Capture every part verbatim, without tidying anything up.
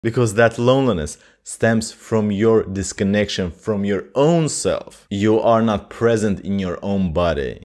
Because that loneliness stems from your disconnection from your own self. You are not present in your own body.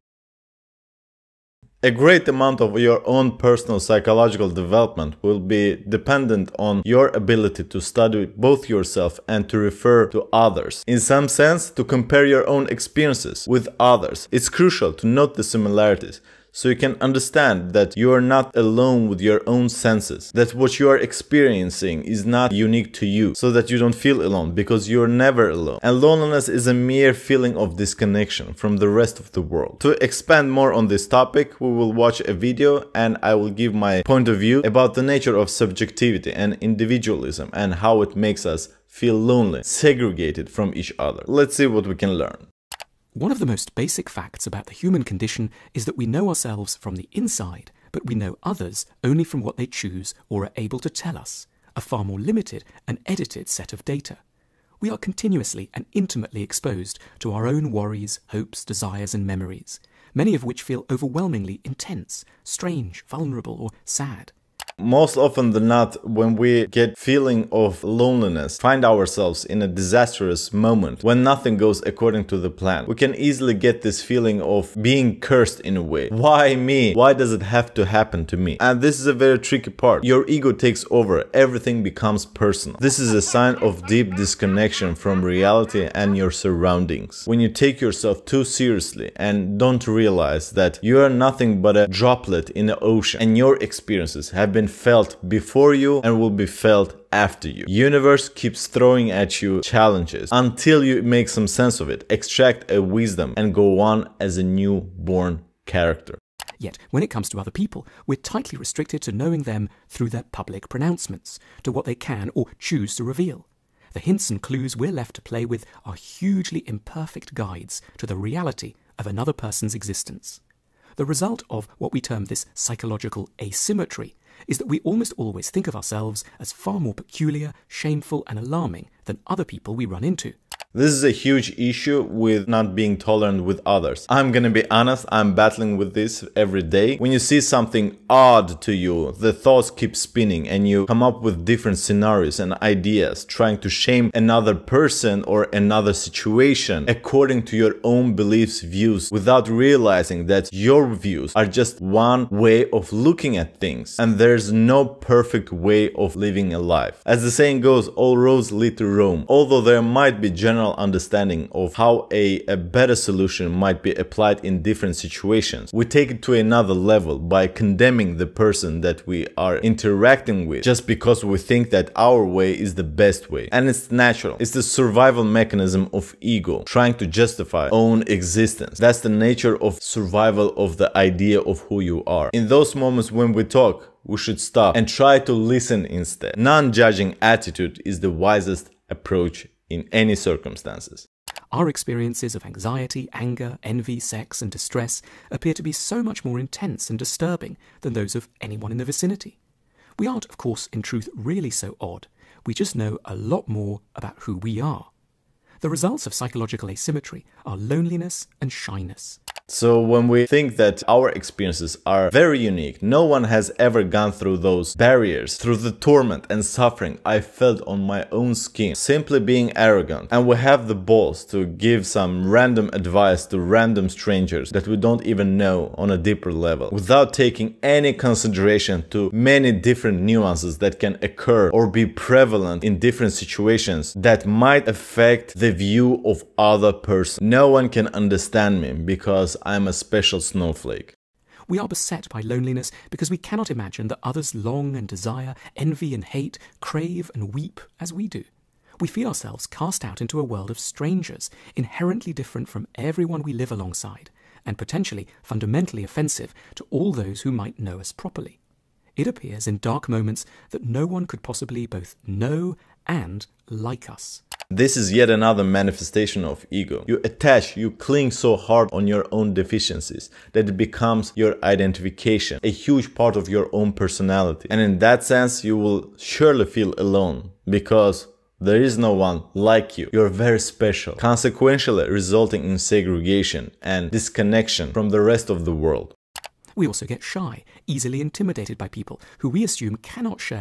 A great amount of your own personal psychological development will be dependent on your ability to study both yourself and to refer to others. In some sense, to compare your own experiences with others. It's crucial to note the similarities, so you can understand that you are not alone with your own senses, that what you are experiencing is not unique to you, so that you don't feel alone, because you are never alone. And loneliness is a mere feeling of disconnection from the rest of the world. To expand more on this topic, we will watch a video and I will give my point of view about the nature of subjectivity and individualism and how it makes us feel lonely, segregated from each other. Let's see what we can learn. One of the most basic facts about the human condition is that we know ourselves from the inside, but we know others only from what they choose or are able to tell us, a far more limited and edited set of data. We are continuously and intimately exposed to our own worries, hopes, desires and memories, many of which feel overwhelmingly intense, strange, vulnerable or sad. Most often than not, when we get feeling of loneliness, find ourselves in a disastrous moment when nothing goes according to the plan, we can easily get this feeling of being cursed in a way. Why me? Why does it have to happen to me? And this is a very tricky part. Your ego takes over. Everything becomes personal. This is a sign of deep disconnection from reality and your surroundings. When you take yourself too seriously and don't realize that you are nothing but a droplet in the ocean and your experiences have been felt before you and will be felt after you. Universe keeps throwing at you challenges until you make some sense of it, extract a wisdom and go on as a newborn character. Yet, when it comes to other people, we're tightly restricted to knowing them through their public pronouncements, to what they can or choose to reveal. The hints and clues we're left to play with are hugely imperfect guides to the reality of another person's existence. The result of what we term this psychological asymmetry is that we almost always think of ourselves as far more peculiar, shameful and alarming than other people we run into. This is a huge issue with not being tolerant with others. I'm gonna be honest, I'm battling with this every day. When you see something odd to you, the thoughts keep spinning and you come up with different scenarios and ideas, trying to shame another person or another situation according to your own beliefs, views, without realizing that your views are just one way of looking at things and there's no perfect way of living a life. As the saying goes, all roads lead to Rome. Although there might be general understanding of how a, a better solution might be applied in different situations, we take it to another level by condemning the person that we are interacting with just because we think that our way is the best way. And it's natural. It's the survival mechanism of ego, trying to justify own existence. That's the nature of survival of the idea of who you are. In those moments when we talk, we should stop and try to listen instead. Non-judging attitude is the wisest approach in any circumstances. Our experiences of anxiety, anger, envy, sex and distress appear to be so much more intense and disturbing than those of anyone in the vicinity. We aren't, of course, in truth really so odd. We just know a lot more about who we are. The results of psychological asymmetry are loneliness and shyness. So when we think that our experiences are very unique, no one has ever gone through those barriers, through the torment and suffering I felt on my own skin, simply being arrogant, and we have the balls to give some random advice to random strangers that we don't even know on a deeper level, without taking any consideration to many different nuances that can occur or be prevalent in different situations that might affect the view of other person. No one can understand me because I'm a special snowflake. We are beset by loneliness because we cannot imagine that others long and desire, envy and hate, crave and weep as we do. We feel ourselves cast out into a world of strangers, inherently different from everyone we live alongside, and potentially fundamentally offensive to all those who might know us properly. It appears in dark moments that no one could possibly both know and like us. This is yet another manifestation of ego. You attach, you cling so hard on your own deficiencies that it becomes your identification, a huge part of your own personality. And in that sense, you will surely feel alone because there is no one like you. You're very special, consequentially resulting in segregation and disconnection from the rest of the world. We also get shy, easily intimidated by people who we assume cannot share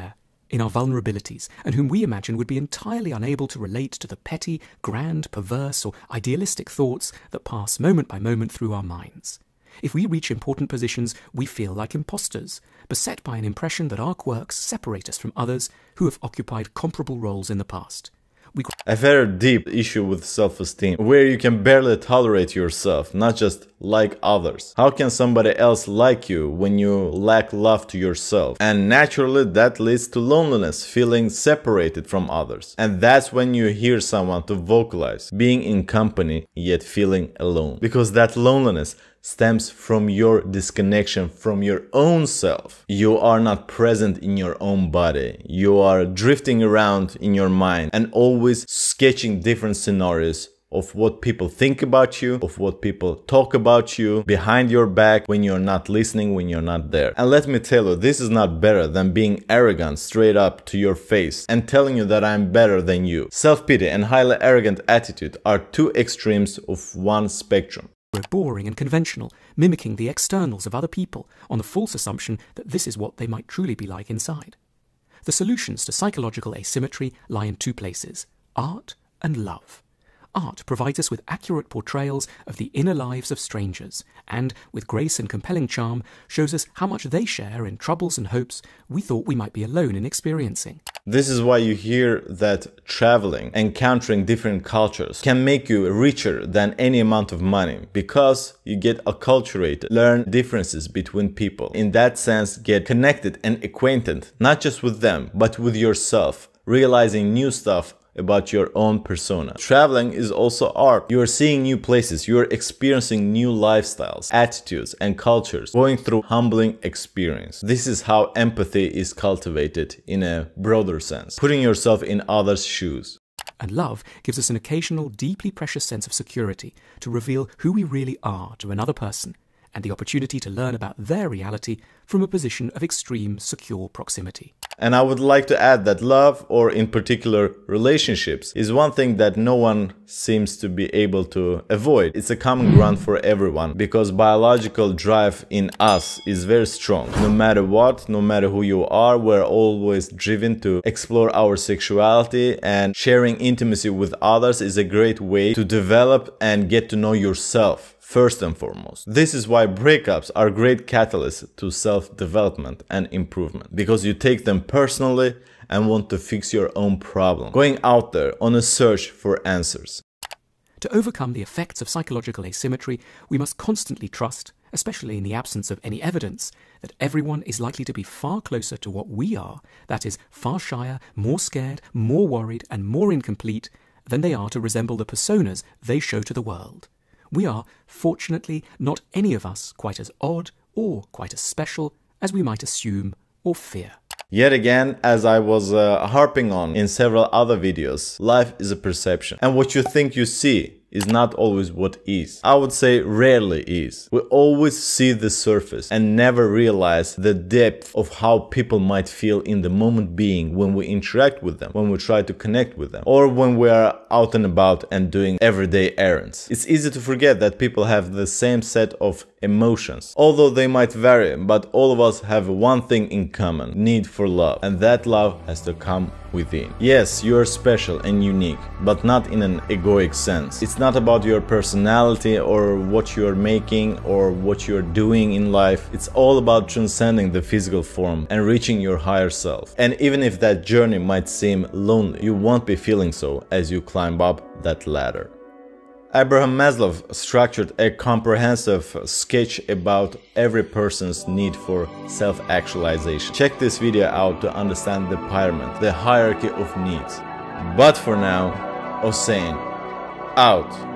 in our vulnerabilities, and whom we imagine would be entirely unable to relate to the petty, grand, perverse, or idealistic thoughts that pass moment by moment through our minds. If we reach important positions, we feel like impostors, beset by an impression that our quirks separate us from others who have occupied comparable roles in the past. We A very deep issue with self-esteem, where you can barely tolerate yourself, not just like others. How can somebody else like you when you lack love to yourself? And naturally that leads to loneliness, feeling separated from others. And that's when you hear someone to vocalize, being in company yet feeling alone. Because that loneliness stems from your disconnection from your own self. You are not present in your own body. You are drifting around in your mind and always sketching different scenarios of what people think about you, of what people talk about you behind your back when you're not listening, when you're not there. And let me tell you, this is not better than being arrogant straight up to your face and telling you that I'm better than you. Self-pity and highly arrogant attitude are two extremes of one spectrum. We're boring and conventional, mimicking the externals of other people on the false assumption that this is what they might truly be like inside. The solutions to psychological asymmetry lie in two places: art and love. Art provides us with accurate portrayals of the inner lives of strangers, and, with grace and compelling charm, shows us how much they share in troubles and hopes we thought we might be alone in experiencing. This is why you hear that traveling, encountering different cultures, can make you richer than any amount of money, because you get acculturated, learn differences between people. In that sense, get connected and acquainted, not just with them, but with yourself, realizing new stuff about your own persona. Traveling is also art. You are seeing new places, you are experiencing new lifestyles, attitudes and cultures, going through humbling experience. This is how empathy is cultivated in a broader sense, putting yourself in others' shoes. And love gives us an occasional, deeply precious sense of security to reveal who we really are to another person, and the opportunity to learn about their reality from a position of extreme, secure proximity. And I would like to add that love, or in particular relationships, is one thing that no one seems to be able to avoid. It's a common ground for everyone, because biological drive in us is very strong. No matter what, no matter who you are, we're always driven to explore our sexuality, and sharing intimacy with others is a great way to develop and get to know yourself. First and foremost. This is why breakups are great catalysts to self-development and improvement, because you take them personally and want to fix your own problem, going out there on a search for answers. To overcome the effects of psychological asymmetry, we must constantly trust, especially in the absence of any evidence, that everyone is likely to be far closer to what we are, that is, far shyer, more scared, more worried, and more incomplete than they are to resemble the personas they show to the world. We are, fortunately, not any of us quite as odd or quite as special as we might assume or fear. Yet again, as I was uh, harping on in several other videos, life is a perception. And what you think you see is not always what is. I would say rarely is. We always see the surface and never realize the depth of how people might feel in the moment being when we interact with them, when we try to connect with them, or when we are out and about and doing everyday errands. It's easy to forget that people have the same set of emotions, although they might vary, but all of us have one thing in common: need for love, and that love has to come within. Yes, you are special and unique, but not in an egoic sense. It's not about your personality or what you are making or what you are doing in life. It's all about transcending the physical form and reaching your higher self. And even if that journey might seem lonely, you won't be feeling so as you climb up that ladder. Abraham Maslow structured a comprehensive sketch about every person's need for self-actualization. Check this video out to understand the pyramid, the hierarchy of needs. But for now, Hossein, out.